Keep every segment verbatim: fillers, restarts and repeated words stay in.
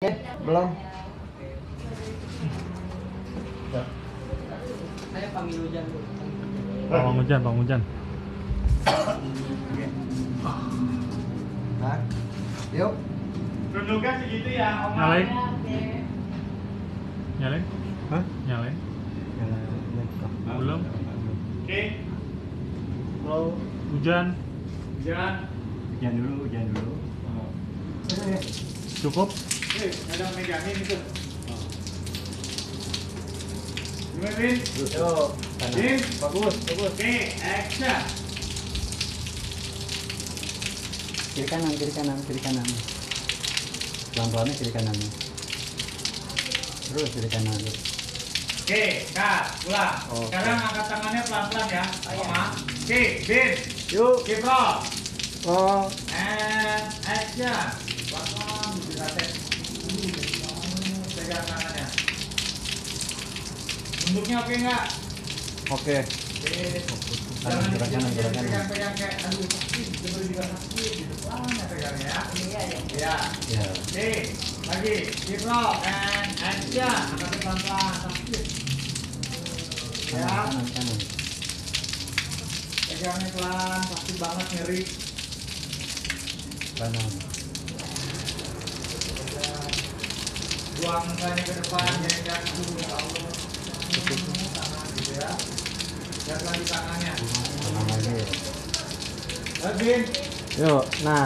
Eh, belum. Saya panggil hujan dulu. Bang Hujan, Bang Hujan. Nah, yuk. Duduknya segitu ya, Om. Nyalain. Nyalain? Hah? Nyalain? Belum? Oke. Halo. Hujan. Hujan. Hujan dulu, hujan dulu. Cukup? Eh, ada megangin itu. Gimana, Bin? Yuk. Bin? Bagus, bagus. Oke, action. Kiri kanan, kiri kanan, kiri kanan. Pelan-pelannya kiri kanan. Terus kiri kanan. Oke, Kak, ulang. Oke. Sekarang angkat tangannya pelan-pelan ya. Oma. Oke, Bin. Yuk. Keep roll. Oh. And action. Pelan-pelan, dilatih. Pegang tangannya. Bentuknya oke nggak? Oke. Oke. Kanan, Jangan gerak kanan, gerak kanan. pegang-pegang kayak aduh sakit, sebenarnya juga sakit gitu. Pelan ya pegangnya ya. Iya, ya. Ya. Oke, lagi. Keep roll and action. Angkatnya pelan-pelan, sakit. Ya. Kanan, kanan. Pegangnya pelan, sakit banget, nyeri. Kanan. Buang mukanya ke depan, jangan jatuh, ya Allah. Tangan gitu ya. Lihat lagi tangannya. Kanan lagi. Lagi. Yuk. Nah.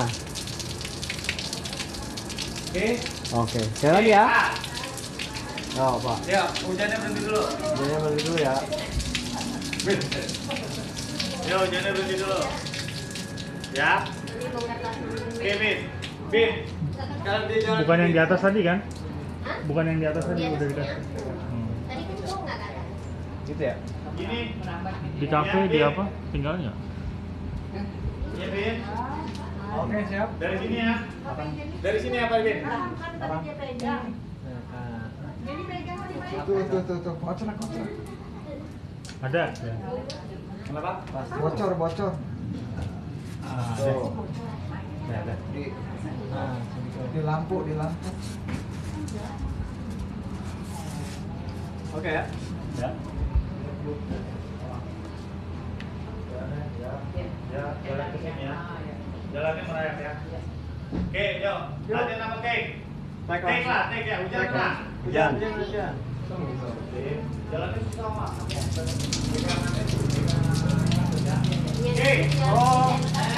Oke. Oke. Sekali lagi ya. Ah. Yo, Pak. Ya, hujannya berhenti dulu. Jangan balik dulu ya. Bin. Ya, hujannya berhenti dulu. Ya. Oke, Bin. Bin. Sekarang dia jalan. Bukan yang di atas tadi kan? Hah? Bukan yang di atas tadi Di atas udah juga. dikasih. Hmm. Tadi kan kau nggak kan? Gitu ya. Gini. Di kafe Ya, di Bin. apa? Tinggalnya? Iya, Bin. Oke, siap. Dari sini ya. Dari sini apa, Bin? Kan tadi dia pegang. Jadi pegang di mana? Tuh, tuh, tuh, tuh. Bocor, bocor. Ada. Ya. Kenapa? Bocor, bocor. Ah, Tuh. Ya, ada. Di, nah, di lampu, di lampu. Oke ya. Ya. Ya, jalan ke sini ya. Jalannya merayap ya. Oke, yo. Latihan apa, Kek? Take Take lah, take ya. Hujan Take lah. Hujan. Hujan. Jalannya susah, Mak. Oke. Oh.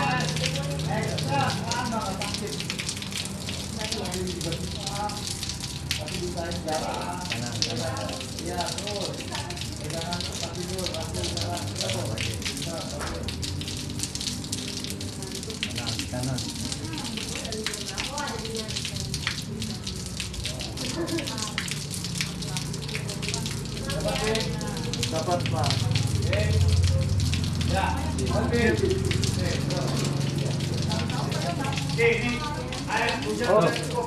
Tapi bisa jalan. Kanan, kanan. Iya, terus. Pegangan kaki dulu, kaki jalan. Kanan, kanan. Dapat, Pak. Oke. Ya. Oke. Oke, ini air hujan Oh. udah cukup.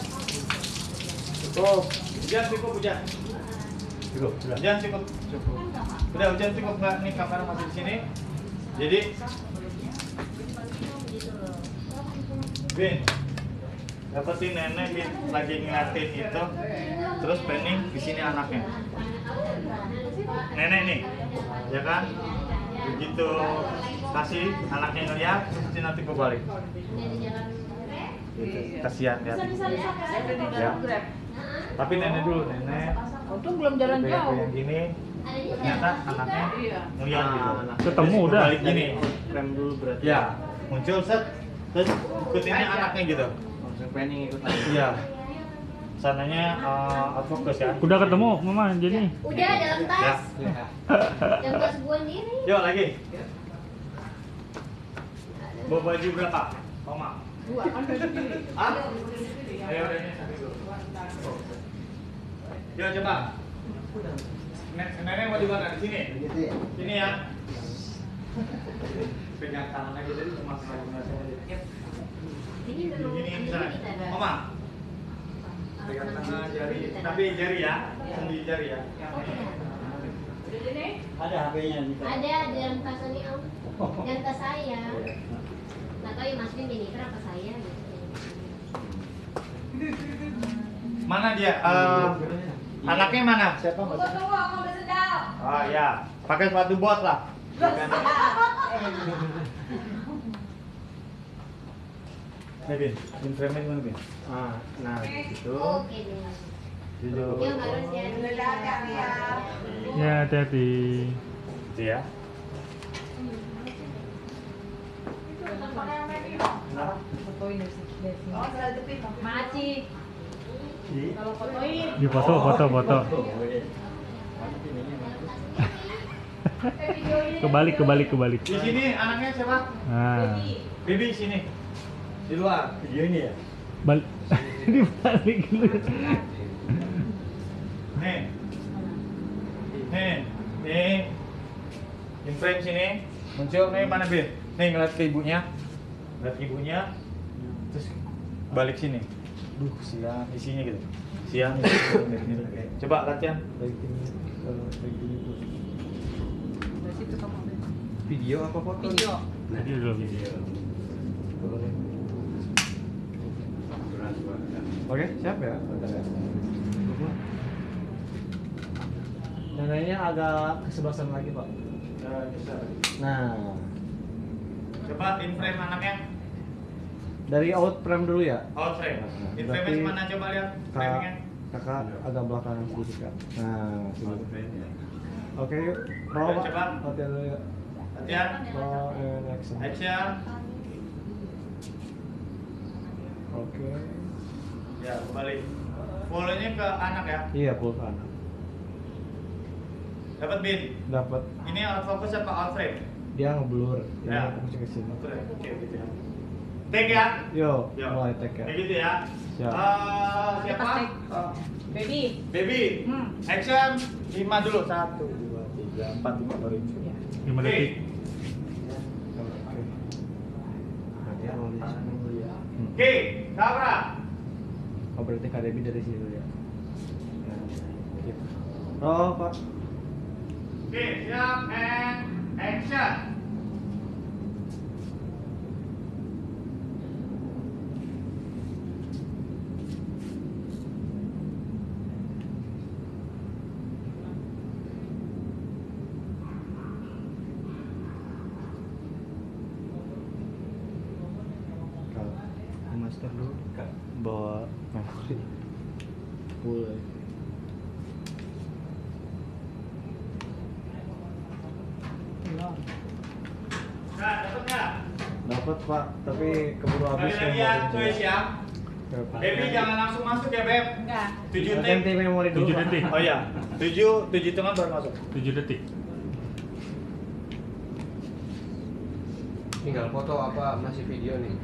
Cukup. Hujan cukup, hujan. Cukup, sudah. Hujan cukup. Cukup. Udah hujan cukup nggak? Nih kamera masih di sini. Jadi, Bin, dapetin nenek Bin lagi ngeliatin itu, terus penning di sini anaknya. Nenek nih, ya kan? Begitu kasih anaknya ngeliat, terus nanti gue balik. Gitu. Kasihan ya. Ya. Tapi nenek dulu, nenek. Untung belum jalan Kayak jauh. yang gini, ternyata anaknya Iya. ngeliat gitu. Ketemu Terus udah. balik gini. Rem dulu berarti. Ya, muncul set, terus ikutinnya anaknya gitu. Langsung planning ikut lagi. Iya. Sananya uh, out focus ya. Udah ketemu, Mama jadi. Udah dalam Ya. tas. Dalam tas gua sendiri. Yuk lagi. Bawa baju berapa? Oma. Dua kan baju sendiri. Ah? Ayo udah ini satu dulu. Yuk coba. Nen- Nenek mau di mana? Di sini. Sini ya. Pegang tangan aja jadi cuma sekali aja. Ini belum. Begini Ini misalnya. kita ada. Oma. Pegang tangan jari, tapi jari ya, sendi jari ya. Udah ini? Ada H P-nya nih. Ada di dalam tas ini om. Yang tas saya. Nggak tahu ya masukin Jennifer apa saya gitu. Mana dia? Eh, anaknya mana? Siapa? Tunggu, tunggu, aku udah sendal. Oh ya, pakai sepatu bot lah. Nih Bin, Bin frame mana Bin? Ah, nah gitu. Oke nih. Gitu. Yang harusnya mendadak ya. Ya, hati-hati. Gitu ya. Kenapa? Fotoin dari sini. Dari sini. Oh, selalu tepin. Maci. Kalau fotoin. Di foto, foto, foto. Kebalik, kebalik, kebalik. Di sini anaknya siapa? Nah, Bibi sini. Di luar. Video ini ya. balik. Dibalik dulu. Nih. Nih. Nih. In frame sini. Muncul nih mana Bin? Nih ngeliat ke ibunya. Ngeliat ke ibunya. Terus balik sini. Duh, siang isinya gitu. Siang. Coba latihan. Baik ini, kalau baik ini tuh. Dari situ kamu ambil. Video apa foto? Video. Tadi dulu video. Oke, siap ya? Bentar ya. Yang lainnya agak ke sebelah sana lagi, Pak. Nah, Coba in frame anaknya. dari out frame dulu ya. Out frame. In frame Berarti mana coba lihat Kak, framingnya. kakak agak belakangan sedikit Kak. Nah, sini. Oke, yuk. Roll Oke, Pak. coba. Latihan dulu ya. Latihan. Roll and action. Action. Oke. Ya, kembali. Follow-nya ke anak ya. Iya, full kanan. Dapat Bin. Dapat. Ini out focus apa out frame? Dia ngeblur. Ini Ya. fokusnya ke sini. Oke, oke gitu ya. Take ya. Yo, Yo. mulai take ya. Kayak gitu ya. Siap. Eh, siapa? Lepas take. Baby. Baby. Hmm. Action. Lima dulu. Satu, dua, tiga, empat, lima baru. Ya. lima Oke. detik. Oke. Nanti roll di sini dulu ya. Hmm. Oke, Sabra. Oh, berarti Kak Debbie dari sini dulu ya. Nah, gitu. Roll, Pak. Oke, siap and action. Kak, master dulu. Kak, bawa memory. Boleh. Belum. Nah, dapat nggak? Dapat Pak, tapi keburu habis Sekali lagi ya, memorinya. tulis ya. Oke, Pak. Baby jangan langsung masuk ya, Beb. Enggak. Tujuh Ganti detik. memori dulu. Tujuh Pak. detik. Oh iya, tujuh, tujuh tengah baru masuk. tujuh detik. Tinggal foto apa masih video nih?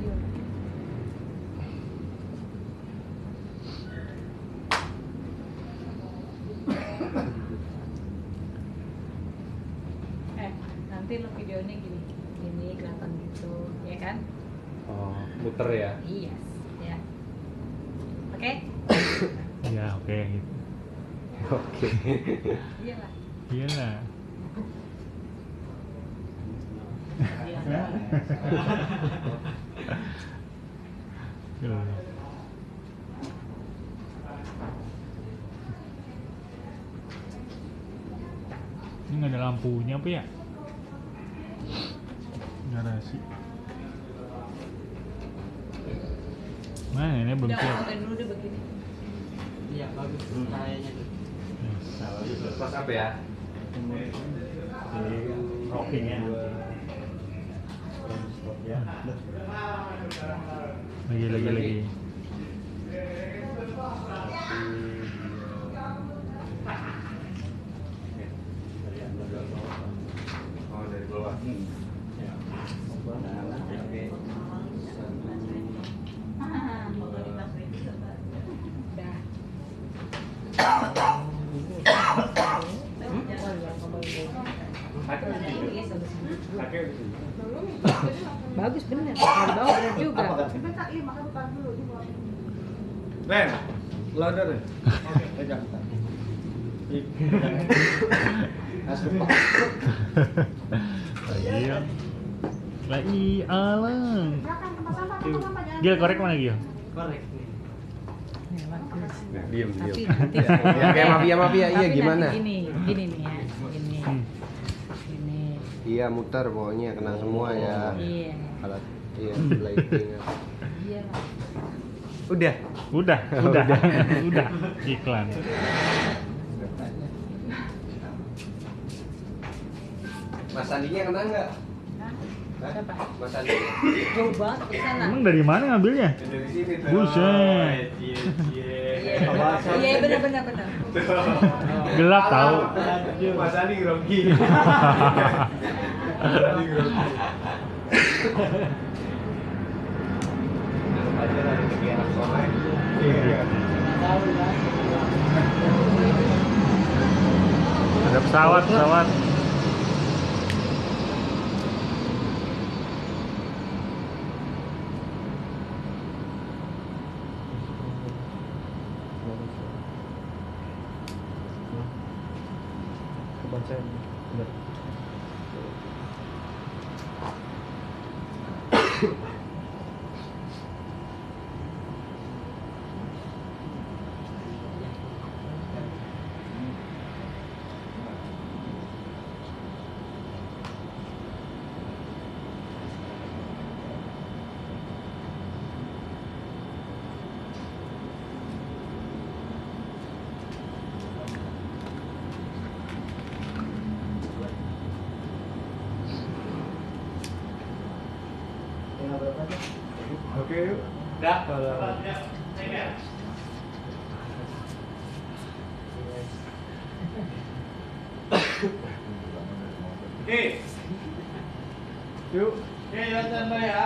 Eh, nanti lo videonya gini. Gini kelihatan gitu, ya kan? Oh, muter ya. Iya. Ya. Oke? Ya, oke gitu. Oke. Iyalah. Iyalah. Iyalah. Tuh. Ini nggak ada lampunya apa ya? Garasi. Mana ini belum Udah siap. fotoin dulu deh begini. Iya, bagus. Kayaknya tuh. Yes. Pas apa ya? Rocking ya. Ya. Lagi lagi lagi. Oh, dari bawah. Udah. Bagus bener. Dari bawah bener juga. Len, louder deh. Oke, pegang. Masuk Pak. Iya. Lah iya alang. Gil korek mana Gil? Korek nih. ya bagus. Nah, diem, diem. Tapi nanti Ya kayak mafia-mafia, iya tapi gimana? nanti gini, gini nih ya, gini, Hmm. gini. Iya muter pokoknya kena semua ya. Iya. Alat iya lighting. Iya. Udah. Udah, udah, udah iklan. Mas Sandinya kena nggak? Hah? Siapa? Mas Sandinya. Jauh banget ke sana. Emang dari mana ngambilnya? Dari sini tuh. Buset. Iya, benar benar benar. Gelap tahu. Mas Sandi grogi. Ada pesawat, pesawat. Oke yuk. Dah. Oke. Yuk. Oke, ya standby ya.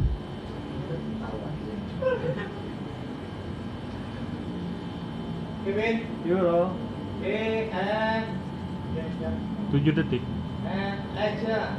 Kevin, yuk roll. Oke, and tujuh detik. and action.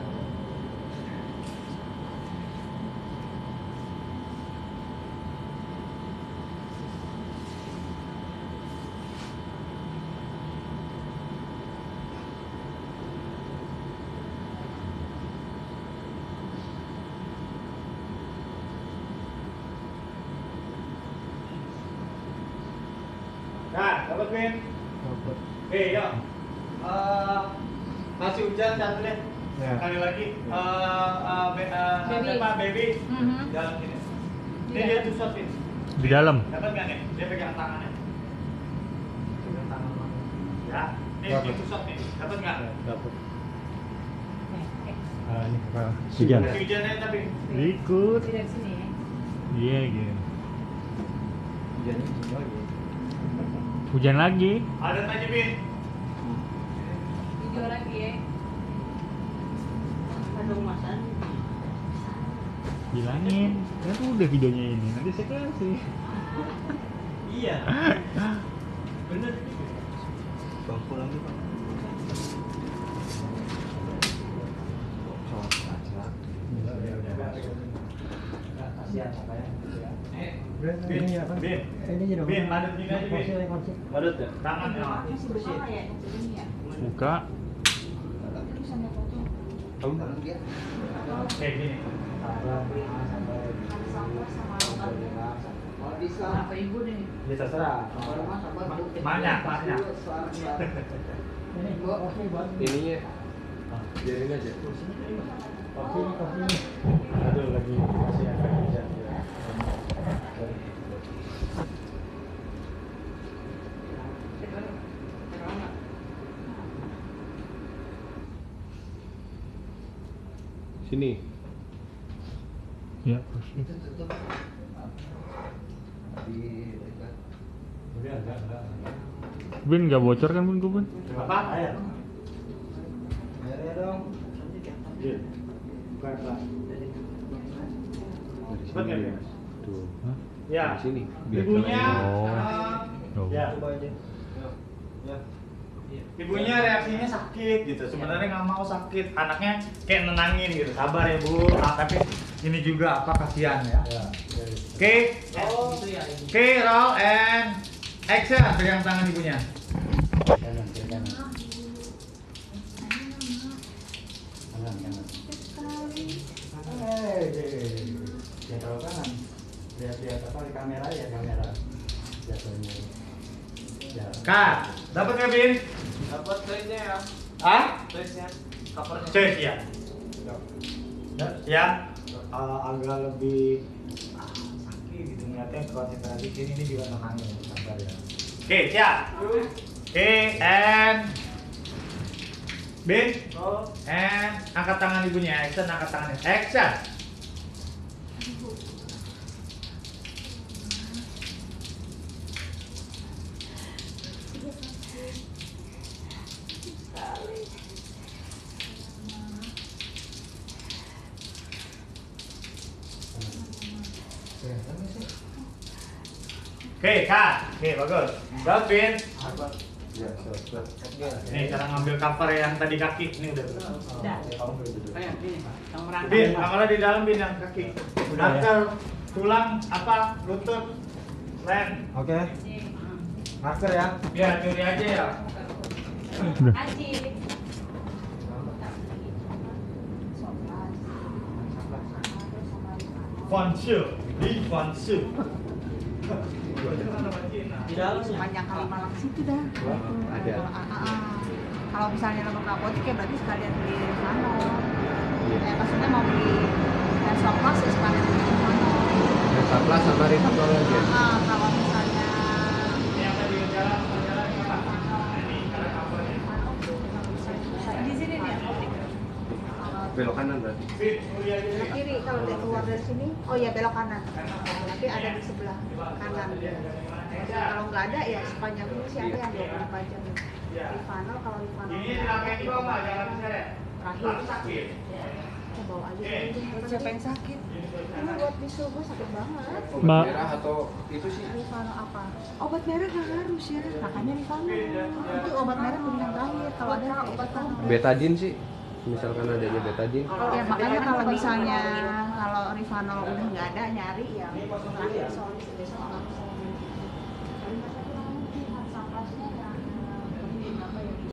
Nah, dapat Win? Dapat. Oke, yuk. Eh, masih hujan satu deh. Ya. Sekali lagi. Eh, eh, be- eh, Baby. siapa baby? Mhm. Dalam sini. Ini Iya. dia tusuk Win. Di dalam. Dapat nggak nih? Dia pegang tangannya. Pegang tangan mama. Ya. Nih Dapat. dia tusuk nih. Dapat nggak? Dapat. Eh, eh, Ah, ini apa? Hujan. Masih hujannya tapi. Ikut. dari sini ya. Iya, gitu. Hujan ini semua lagi. Hujan lagi. Ada aja Win. Video lagi ya. Aduh masan. Bilangin. Kan udah videonya ini. Nanti saya kasih. Iya. Bener. Bang pulang dulu. Kasihan makanya. Bin, Ini apa? Bin. Ini jadi Bin, madut gini aja, Bin. Kursi, kursi. Madut ya? Tangan ya. Masih berapa ya? Ini ya. Buka. Itu sama foto. Oke, gini. Ada sampah sama obat. Apa ibu nih? Ya terserah. Banyak, banyak. Ini kursi buat Ininya biarin aja. kursi ini kursi ini. Aduh lagi masih ada hujan. Sini. Ya, pasti. Bin nggak bocor kan Bin, Bin? Apa? Air. Airnya dong. Bukan Pak. Dari Cepet nggak, sini. Bin? Tuh. Hah? Ya. Dari sini. Ibunya. Oh. eh, Oh. Ya, coba aja. Ya. Ibunya reaksinya sakit gitu. Sebenarnya nggak mau sakit. Anaknya kayak nenangin gitu. Sabar ya Bu. Ah, tapi ini juga apa kasihan ya. Ya. Oke. Oke, roll and action. Pegang tangan ibunya. Kanan, kiri kanan. Kanan, kanan. Hei, jangan terlalu kanan. Lihat-lihat apa di kamera ya kamera. jatuhnya. Ya. Kak, dapat nggak Bin? Dapat trace-nya ya. Ah? Trace-nya. Covernya. Cek ya. Ya, ya. Uh, agak lebih ah, sakit gitu ngeliatnya konsentrasi sini ini juga tenangin sabar ya. Oke, siap. Oke, and Bin, Oh. and angkat tangan ibunya, action, angkat tangannya, action. Oke, Kak. Oke, bagus. Gavin. Ya, siap, siap. Nih, cara ngambil cover yang tadi kaki. Ini udah. Udah. Kayak ini, yang merangkak. Bin, kameranya di dalam Bin yang kaki. Udah, ya? Marker, tulang, apa, lutut, len. Oke. Marker ya. Ya, curi aja ya. Udah. Aji. Fonsu, di Fonsu. Di dalam ya? Panjang Kalimalang situ dah. Ada. Ah, ah, ah. Kalau misalnya lo ke apotek ya berarti sekalian beli Rifano. Iya. Ya maksudnya mau beli Resort Plus ya sekalian beli Rifano. Resaplas sama Rifano aja. Ah, kalau misalnya Ini yang tadi jalan, jalan apa? Ini cara covernya. Di sini nih apotek. Belok kanan berarti. Bin, curi aja. belok Bin. kiri kalau dia keluar dari sini, oh ya belok kanan. Tapi ada di sebelah kanan. Jadi kalau nggak ada ya sepanjang ini sih ada yang dua puluh empat jam. Rifano kalau Rifano Ini nggak ada, dipakai di bawah, jangan diseret. terakhir Sakit. kita bawa aja dulu. Siapa yang sakit? Ini buat bisul gue sakit banget. Obat Ma- merah atau itu sih? Rifano apa? Obat merah nggak harus ya, makanya Rifano. Itu obat merah pilihan terakhir. Kalau ada obat Betadine sih. Misalkan adanya betadine. ya makanya kalau misalnya kalau Rifano udah nggak ada nyari ya terakhir solis besok nggak bisa.